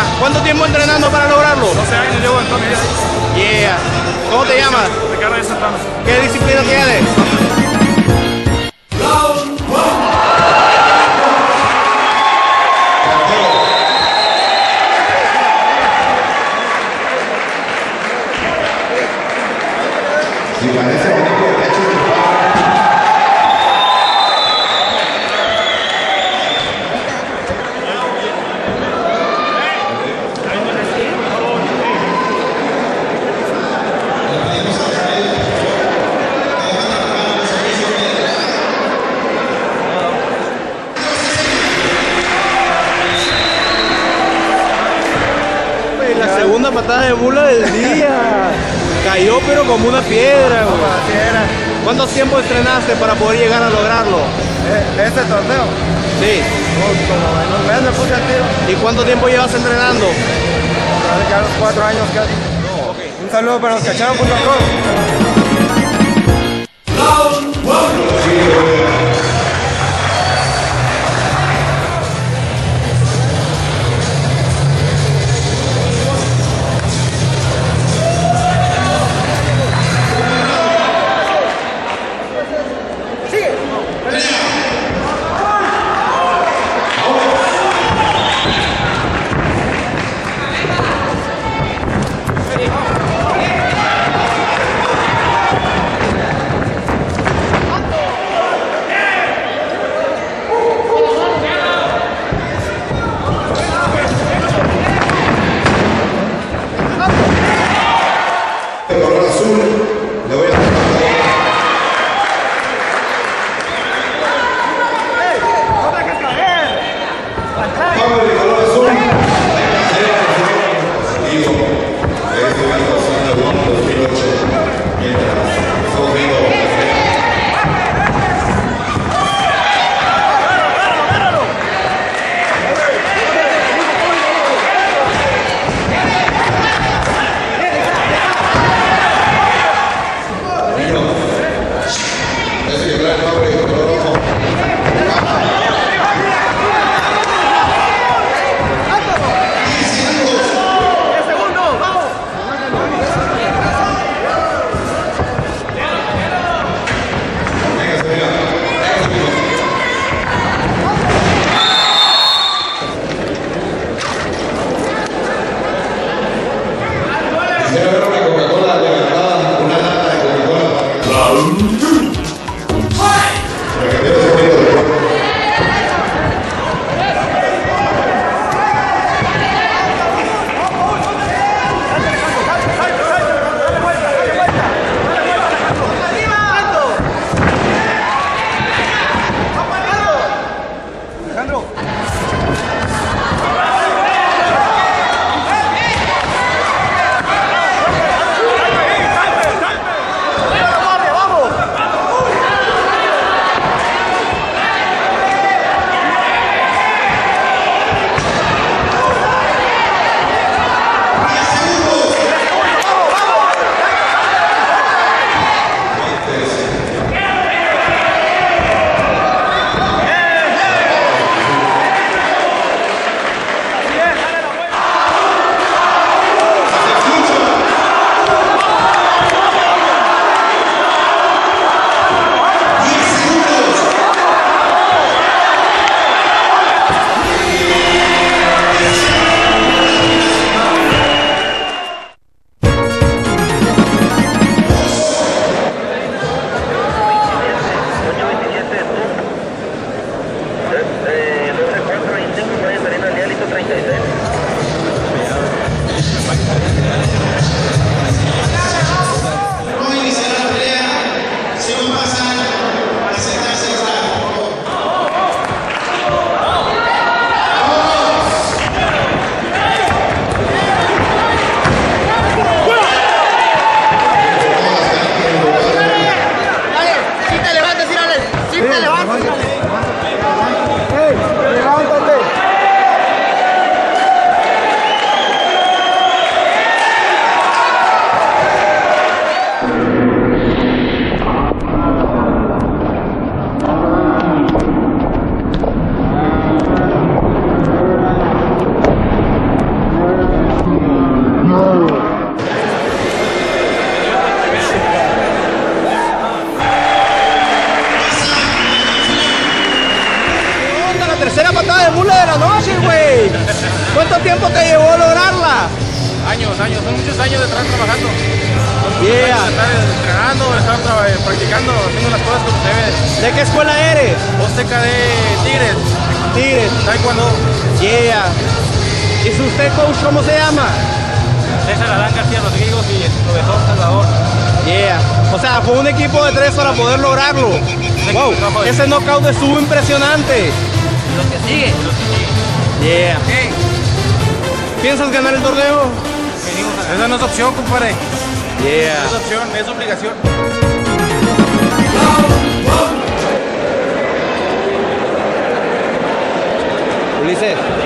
¿Cuánto tiempo entrenando para lograrlo? 12 años llevo en Tokio. Yeah. ¿Cómo te llamas? Ricardo de Santana. ¿Qué disciplina tienes? La segunda patada de mula del día. Cayó pero como una piedra, güey. ¿Cuánto tiempo entrenaste para poder llegar a lograrlo? ¿Este torneo? Sí. Como en un mes me puse al tiro. ¿Y cuánto tiempo llevas entrenando? Ya los 4 años casi. Okay. Un saludo para los cacharon.com. tiempo te llevó a lograrla? Años, son muchos años de estar trabajando. Yeah. De estar entrenando, de estar practicando, haciendo las cosas como se debe. ¿De qué escuela eres? Osteca de Tigres, Tigres. Taekwondo. Yeah. ¿Y su usted coach cómo se llama? César Adán García Rodríguez y lo dejó Salvador. Yeah. O sea, fue un equipo de 3 para poder lograrlo. Wow. Ese knockout estuvo impresionante. Los que siguen. Yeah. Hey. ¿Piensas ganar el torneo? Esa no es opción, compadre. Yeah. No es opción, es obligación. Ulises.